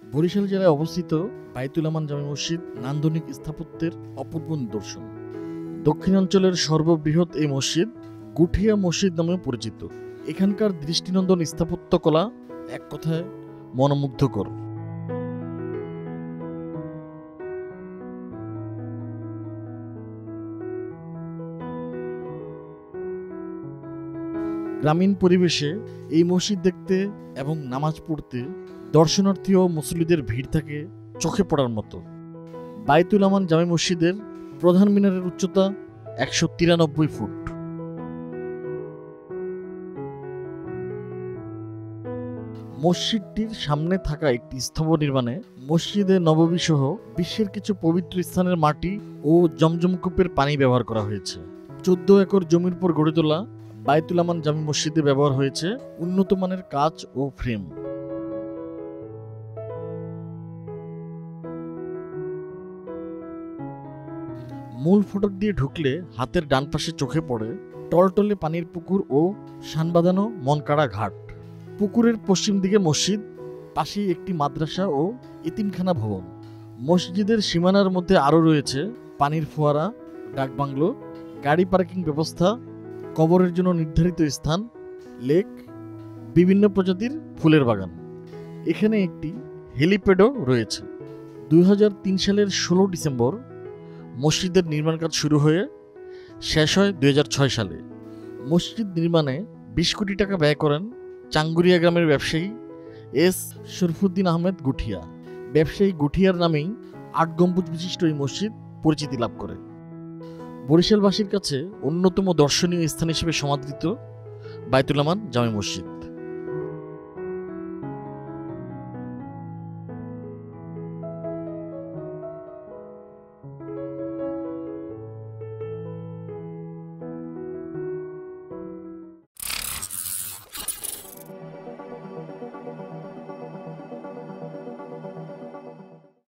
বরিশাল জেলায় অবস্থিত বায়তুল আমান জামে মসজিদ নান্দনিক স্থাপত্যের অপূর্ব নিদর্শন। দক্ষিণাঞ্চলের সর্ববৃহৎ এই মসজিদ গুঠিয়া মসজিদ নামেও পরিচিত। এখানকার দৃষ্টিনন্দন স্থাপত্যকলা এক কথায় মনোমুগ্ধকর। গ্রামীণ পরিবেশে এই মসজিদ দেখতে এবং নামাজ পড়তে দর্শনার্থী ও মুসল্লিদের ভিড় থাকে চোখে পড়ার মতো। বায়তুল আমান জামে মসজিদের প্রধান মিনারের উচ্চতা 193 ফুট। মসজিদটির সামনে থাকা একটি স্তম্ভ নির্মাণে মসজিদে নববী সহ বিশ্বের কিছু পবিত্র স্থানের মাটি ও জমজম কূপের পানি ব্যবহার করা হয়েছে। 14 একর জমির উপর গড়ে তোলা বায়তুল আমান জামে মসজিদে ব্যবহার হয়েছে উন্নত মানের কাচ ও ফ্রেম। মূল ফটক দিয়ে ঢুকলে হাতের ডান পাশে চোখে পড়ে টলটলে পানির পুকুর ও শান বাঁধানো মনকাড়া ঘাট। পুকুরের পশ্চিম দিকে মসজিদ, পাশেই একটি মাদ্রাসা ও এতিমখানা ভবন। মসজিদের সীমানার মধ্যে আরও রয়েছে পানির ফোয়ারা, ডাকবাংলো, গাড়ি পার্কিং ব্যবস্থা, কবরের জন্য নির্ধারিত স্থান, লেক, বিভিন্ন প্রজাতির ফুলের বাগান। এখানে একটি হেলিপ্যাডও রয়েছে। 2003 সালের 16 ডিসেম্বর মসজিদের নির্মাণ কাজ শুরু হয়ে শেষ হয় 2006 সালে। মসজিদ নির্মাণে 20 কোটি টাকা ব্যয় করেন চাঙ্গুরিয়া গ্রামের ব্যবসায়ী এস শরফুদ্দিন আহমেদ গুঠিয়া। ব্যবসায়ী গুঠিয়ার নামেই 8 গম্বুজ বিশিষ্ট এই মসজিদ পরিচিতি লাভ করে। বরিশালবাসীর কাছে অন্যতম দর্শনীয় স্থান হিসেবে সমাদৃত বায়তুল আমান জামে মসজিদ।